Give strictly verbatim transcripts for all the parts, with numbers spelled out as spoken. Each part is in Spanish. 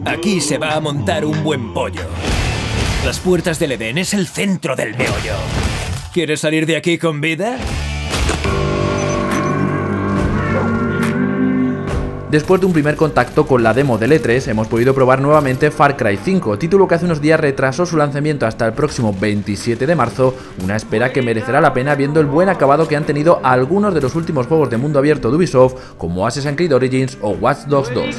Aquí se va a montar un buen pollo. Las puertas del Edén es el centro del meollo. ¿Quieres salir de aquí con vida? Después de un primer contacto con la demo del E tres, hemos podido probar nuevamente Far Cry cinco, título que hace unos días retrasó su lanzamiento hasta el próximo veintisiete de marzo, una espera que merecerá la pena viendo el buen acabado que han tenido algunos de los últimos juegos de mundo abierto de Ubisoft, como Assassin's Creed Origins o Watch Dogs dos.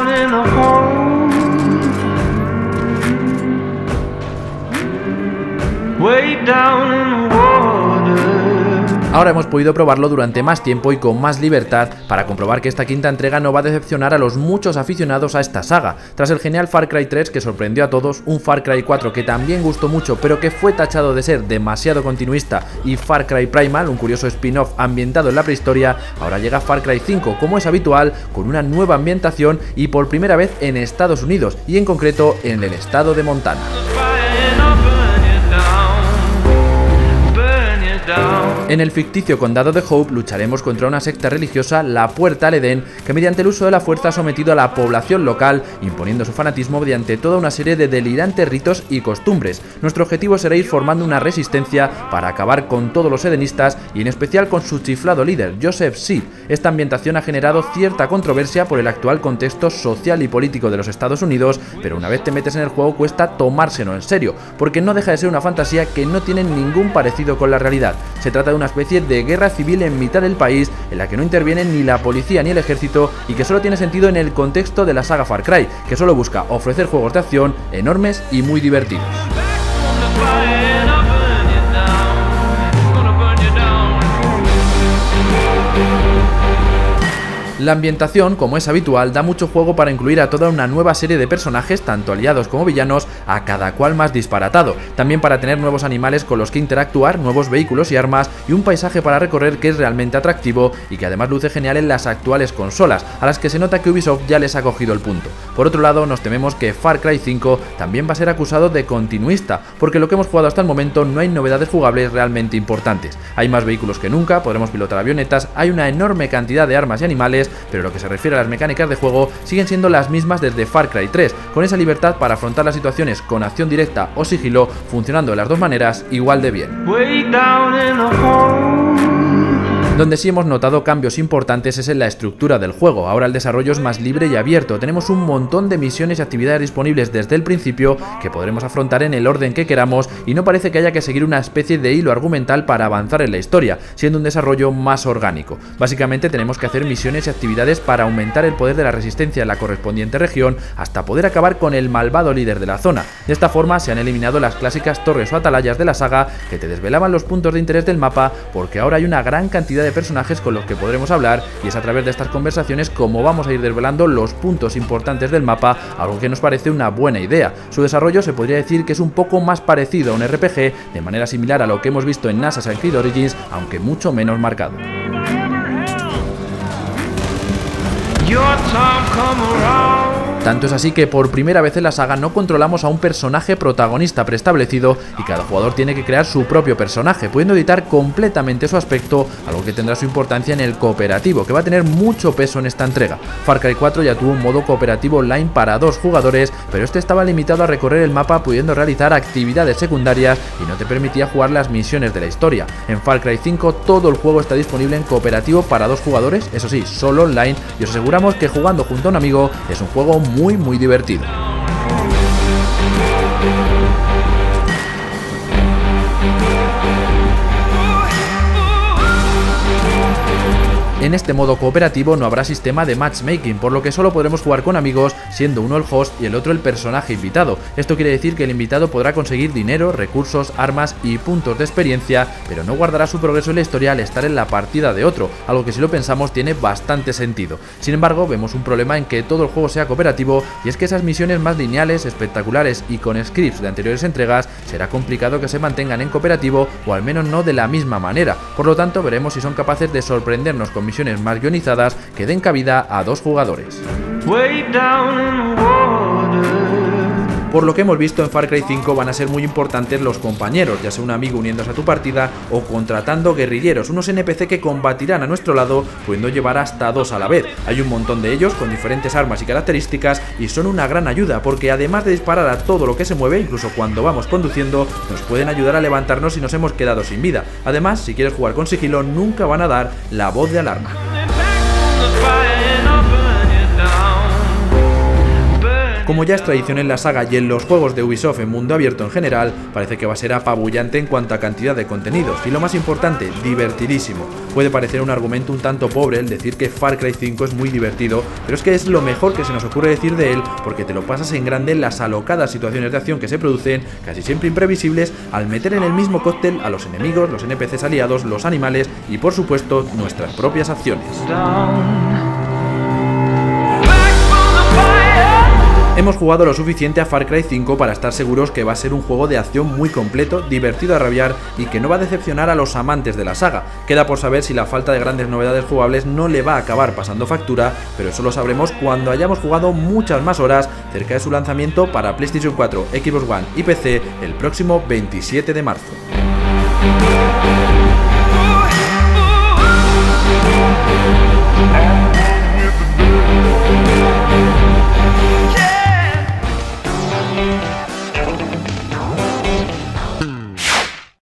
Ahora hemos podido probarlo durante más tiempo y con más libertad para comprobar que esta quinta entrega no va a decepcionar a los muchos aficionados a esta saga. Tras el genial Far Cry tres que sorprendió a todos, un Far Cry cuatro que también gustó mucho pero que fue tachado de ser demasiado continuista, y Far Cry Primal, un curioso spin-off ambientado en la prehistoria, ahora llega Far Cry cinco, como es habitual, con una nueva ambientación y por primera vez en Estados Unidos, y en concreto en el estado de Montana. En el ficticio condado de Hope lucharemos contra una secta religiosa, la Puerta al Edén, que mediante el uso de la fuerza ha sometido a la población local, imponiendo su fanatismo mediante toda una serie de delirantes ritos y costumbres. Nuestro objetivo será ir formando una resistencia para acabar con todos los edenistas y en especial con su chiflado líder, Joseph Seed. Esta ambientación ha generado cierta controversia por el actual contexto social y político de los Estados Unidos, pero una vez te metes en el juego cuesta tomárselo en serio, porque no deja de ser una fantasía que no tiene ningún parecido con la realidad. Se trata de una especie de guerra civil en mitad del país, en la que no intervienen ni la policía ni el ejército y que solo tiene sentido en el contexto de la saga Far Cry, que solo busca ofrecer juegos de acción enormes y muy divertidos. La ambientación, como es habitual, da mucho juego para incluir a toda una nueva serie de personajes, tanto aliados como villanos, a cada cual más disparatado. También para tener nuevos animales con los que interactuar, nuevos vehículos y armas, y un paisaje para recorrer que es realmente atractivo y que además luce genial en las actuales consolas, a las que se nota que Ubisoft ya les ha cogido el punto. Por otro lado, nos tememos que Far Cry cinco también va a ser acusado de continuista, porque lo que hemos jugado hasta el momento no hay novedades jugables realmente importantes. Hay más vehículos que nunca, podremos pilotar avionetas, hay una enorme cantidad de armas y animales, pero lo que se refiere a las mecánicas de juego siguen siendo las mismas desde Far Cry tres, con esa libertad para afrontar las situaciones con acción directa o sigilo, funcionando de las dos maneras igual de bien. Donde sí hemos notado cambios importantes es en la estructura del juego. Ahora el desarrollo es más libre y abierto, tenemos un montón de misiones y actividades disponibles desde el principio que podremos afrontar en el orden que queramos, y no parece que haya que seguir una especie de hilo argumental para avanzar en la historia, siendo un desarrollo más orgánico. Básicamente tenemos que hacer misiones y actividades para aumentar el poder de la resistencia en la correspondiente región hasta poder acabar con el malvado líder de la zona. De esta forma se han eliminado las clásicas torres o atalayas de la saga que te desvelaban los puntos de interés del mapa, porque ahora hay una gran cantidad de personajes con los que podremos hablar, y es a través de estas conversaciones como vamos a ir desvelando los puntos importantes del mapa, algo que nos parece una buena idea. Su desarrollo se podría decir que es un poco más parecido a un R P G, de manera similar a lo que hemos visto en Assassin's Creed Origins, aunque mucho menos marcado. Tanto es así que por primera vez en la saga no controlamos a un personaje protagonista preestablecido y cada jugador tiene que crear su propio personaje, pudiendo editar completamente su aspecto, algo que tendrá su importancia en el cooperativo, que va a tener mucho peso en esta entrega. Far Cry cuatro ya tuvo un modo cooperativo online para dos jugadores, pero este estaba limitado a recorrer el mapa pudiendo realizar actividades secundarias y no te permitía jugar las misiones de la historia. En Far Cry cinco todo el juego está disponible en cooperativo para dos jugadores, eso sí, solo online, y os aseguramos que jugando junto a un amigo es un juego muy muy divertido. En este modo cooperativo no habrá sistema de matchmaking, por lo que solo podremos jugar con amigos, siendo uno el host y el otro el personaje invitado. Esto quiere decir que el invitado podrá conseguir dinero, recursos, armas y puntos de experiencia, pero no guardará su progreso en la historia al estar en la partida de otro, algo que si lo pensamos tiene bastante sentido. Sin embargo, vemos un problema en que todo el juego sea cooperativo, y es que esas misiones más lineales, espectaculares y con scripts de anteriores entregas será complicado que se mantengan en cooperativo, o al menos no de la misma manera. Por lo tanto, veremos si son capaces de sorprendernos con misiones más guionizadas que den cabida a dos jugadores. Por lo que hemos visto en Far Cry cinco van a ser muy importantes los compañeros, ya sea un amigo uniéndose a tu partida o contratando guerrilleros, unos N P C que combatirán a nuestro lado pudiendo llevar hasta dos a la vez. Hay un montón de ellos con diferentes armas y características y son una gran ayuda porque además de disparar a todo lo que se mueve, incluso cuando vamos conduciendo, nos pueden ayudar a levantarnos si nos hemos quedado sin vida. Además, si quieres jugar con sigilo, nunca van a dar la voz de alarma. Como ya es tradición en la saga y en los juegos de Ubisoft en mundo abierto en general, parece que va a ser apabullante en cuanto a cantidad de contenidos y lo más importante, divertidísimo. Puede parecer un argumento un tanto pobre el decir que Far Cry cinco es muy divertido, pero es que es lo mejor que se nos ocurre decir de él porque te lo pasas en grande en las alocadas situaciones de acción que se producen, casi siempre imprevisibles, al meter en el mismo cóctel a los enemigos, los N P Cs aliados, los animales y por supuesto nuestras propias acciones. Hemos jugado lo suficiente a Far Cry cinco para estar seguros que va a ser un juego de acción muy completo, divertido a rabiar y que no va a decepcionar a los amantes de la saga. Queda por saber si la falta de grandes novedades jugables no le va a acabar pasando factura, pero eso lo sabremos cuando hayamos jugado muchas más horas cerca de su lanzamiento para PlayStation cuatro, Xbox One y P C el próximo veintisiete de marzo.